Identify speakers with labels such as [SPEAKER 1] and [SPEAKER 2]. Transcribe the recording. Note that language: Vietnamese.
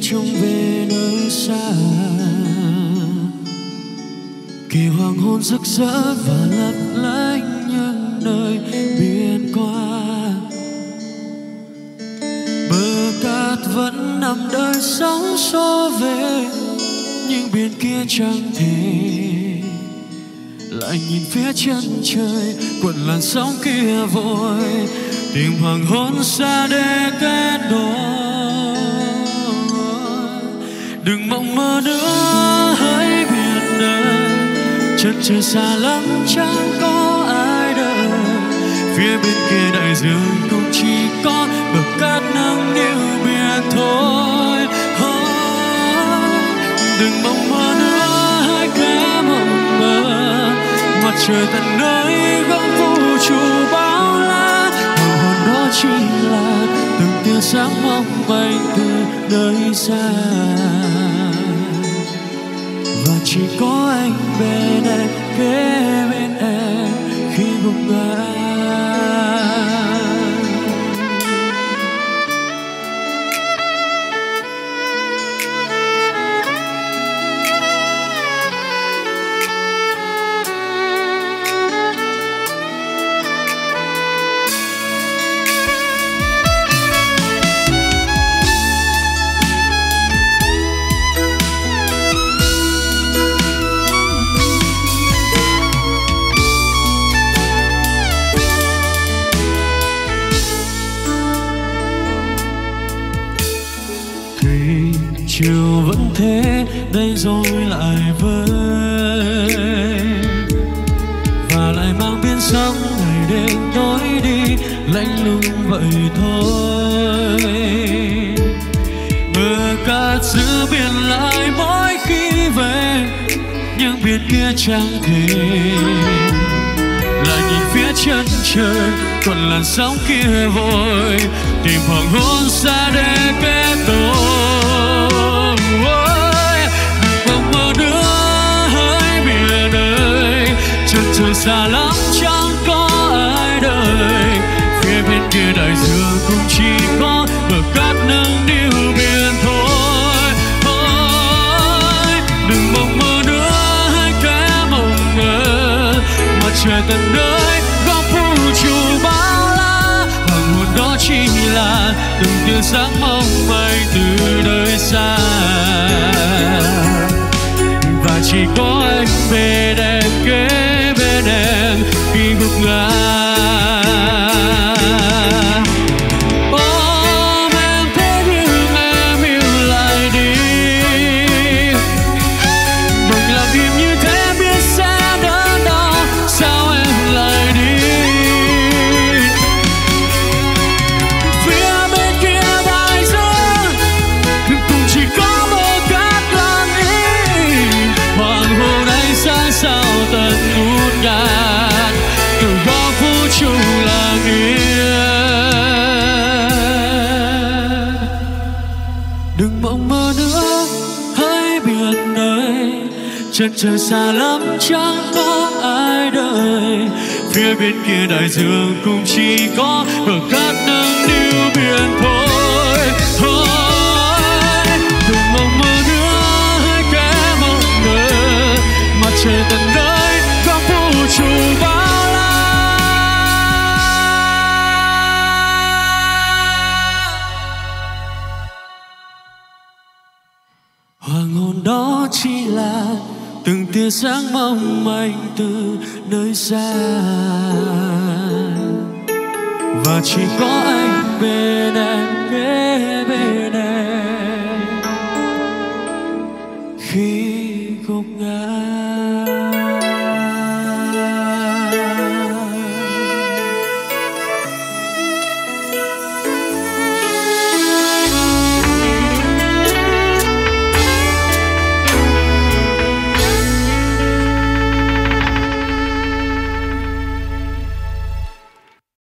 [SPEAKER 1] trông về nơi xa. Kỳ hoàng hôn rực rỡ và lấp lánh những nơi biển qua. Bờ cát vẫn nằm đợi sóng xô về, nhưng bên kia chẳng thể. Lại nhìn phía chân trời, cuộn làn sóng kia vội tìm hoàng hôn xa để kết nối. Đừng mộng mơ nữa hỡi biển đời, chân trời xa lắm chẳng có ai đợi. Phía bên kia đại dương cũng chỉ có bờ cát nắng níu biển thôi. Đừng mộng mơ nữa hãy kẻ mộng mơ, mặt trời tận nơi góc vũ trụ bao la. Hoàng hôn đó chỉ là từng tia sáng mong manh từ nơi xa, và chỉ có anh bên em, kế bên em khi gục ngã. Chiều vẫn thế, đây rồi lại vơi, và lại mang biến sóng ngày đêm tối đi lạnh lùng vậy thôi. Bờ cát giữa biển lại mỗi khi về, nhưng biển kia chẳng thể. Lại nhìn phía chân trời, còn làn sóng kia vội tìm hoàng hôn xa để kết nối. Trời xa lắm chẳng có ai đợi, phía bên kia đại dương cũng chỉ có bờ cát nâng niu biển thôi. Đừng mộng mơ nữa hãy kẻ mộng mơ, mặt trời tận nơi góc vũ trụ bao la. Hoàng hôn đó chỉ là từng tia sáng mong manh từ nơi xa, và chỉ có anh bên em, kế bên em khi gục ngã. Ôm em thế nhưng em yêu lại đi, mình làm im như thế biết sẽ đớn đau, sao em lại đi. Phía bên kia đại dương cũng chỉ có bờ cát lặng im, hoàng hôn ánh sáng sao tận ngút ngàn từ góc vũ trụ lặng yên. Đừng mộng mơ nữa hãy biển đời, chân trời xa lắm chẳng có ai đợi. Phía bên kia đại dương cũng chỉ có bờ cát nâng niu biển thôi. Đừng mộng mơ nữa hãy kẻ mộng mơ, mặt trời tận nơi góc vũ trụ bao la. Hoàng hôn đó chỉ là từng tia sáng mong manh từ nơi xa, và chỉ có anh bên em, kế bên